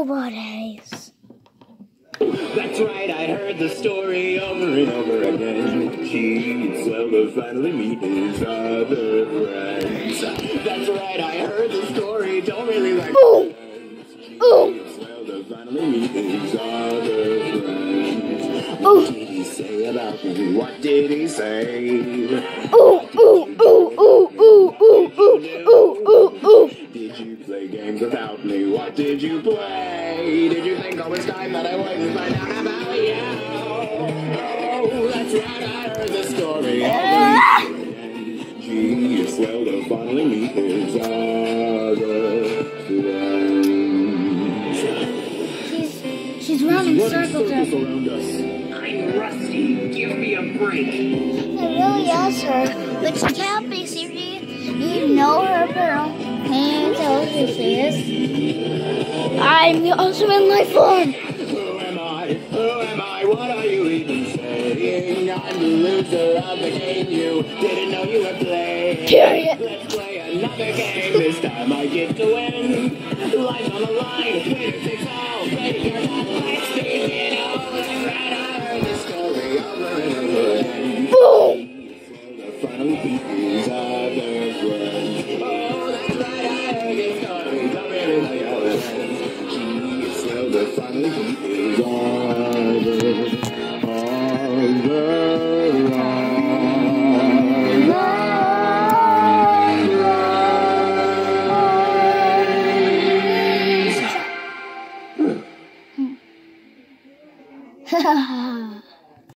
nobodies. That's right, I heard the story over and over again. Gee, swell to finally meet his other friends. That's right, I heard the story, don't really like Ooh. Ooh. swell to finally meet his other friends. Ooh. What did he say about me? What did he say? Ooh, ooh, ooh, ooh, ooh, ooh, ooh, ooh, ooh, ooh. Did you play games without me? What did you play? Did you think all this time that I wouldn't find out about you? Oh, that's right, I heard the story. Gee, it's swell to finally meet his other friends. She's running circles around us. I'm Rusty. Give me a break. I really asked her, but she can't be serious. You know her, girl. Can you tell us who she is? I'm the ultimate life form. Who am I? Who am I? What are you even saying? I'm the loser of the game you didn't know you were playing. Period. Let's play another game. This time I get to win. Life's on the line. Winner takes all. Baby, you're not like Steve. That's right. I heard this story over and over again. Boom. The final piece